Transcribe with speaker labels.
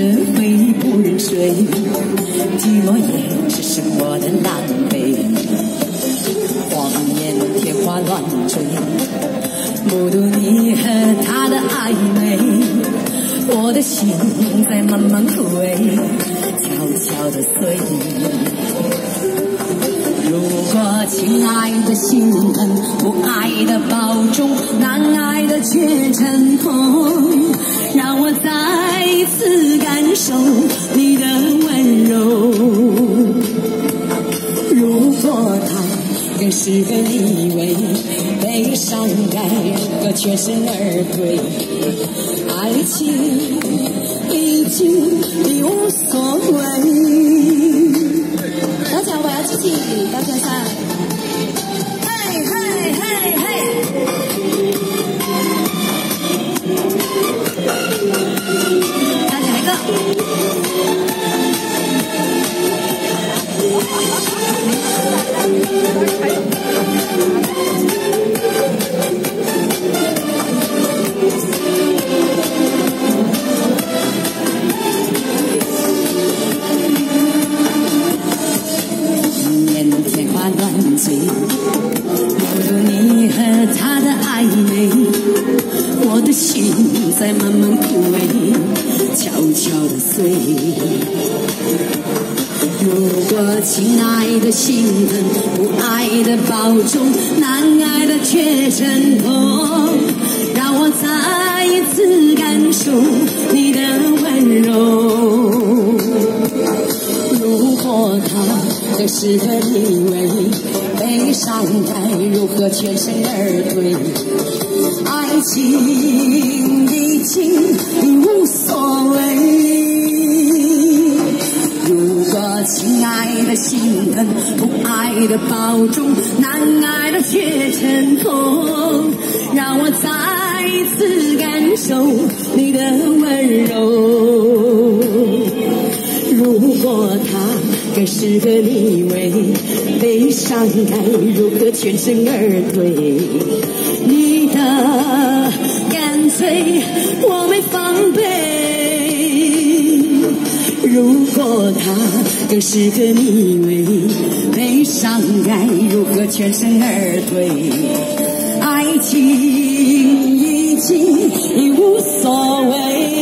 Speaker 1: 回忆不忍追，寂寞也只是我的狼狈。谎言天花乱坠，目睹你和他的暧昧，我的心在慢慢枯萎，悄悄地碎。如果亲爱的心疼，不爱的保重，难爱的却成痛，让我再一次感受你的温柔。如果他更是个以为悲伤该个全身而退，爱情已经已无所谓。大家我要自己高先生，嘿嘿嘿嘿，大家来个。天花乱坠，目睹你和他的暧昧，我的心在慢慢枯萎，悄悄地碎。如果亲爱的心疼，不爱的保重，难爱的却成痛，让我再一次感受你的温柔。如果他更是个以为悲伤该如何全身而退，爱情已经已无所谓。如果亲爱的心疼，不爱的保重，难爱的却成痛，让我再一次感受你的温柔。如果他更是个以为悲伤该如何全身而退，你的干脆我没防备。如果他更是个以为悲伤该如何全身而退，爱情已经已无所谓。